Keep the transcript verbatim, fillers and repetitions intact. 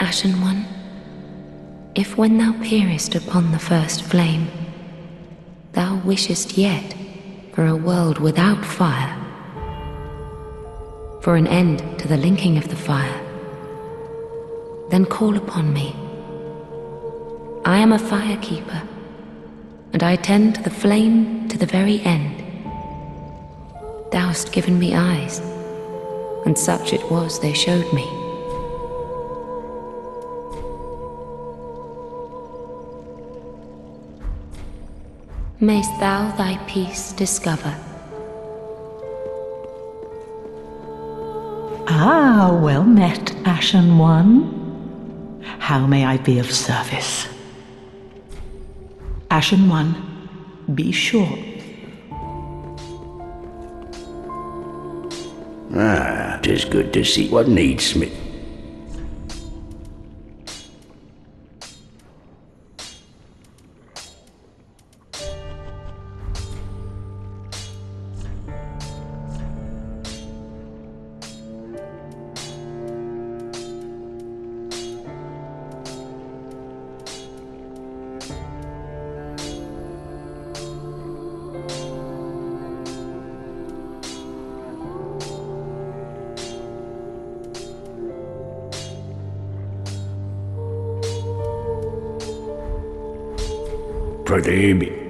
Ashen One, if when thou peerest upon the first flame, thou wishest yet for a world without fire, for an end to the linking of the fire, then call upon me. I am a firekeeper, and I tend to the flame to the very end. Thou hast given me eyes, and such it was they showed me. Mayst thou thy peace discover. Ah, well met, Ashen One. How may I be of service? Ashen One, be sure. Ah, 'tis good to see what needs me. Prademi.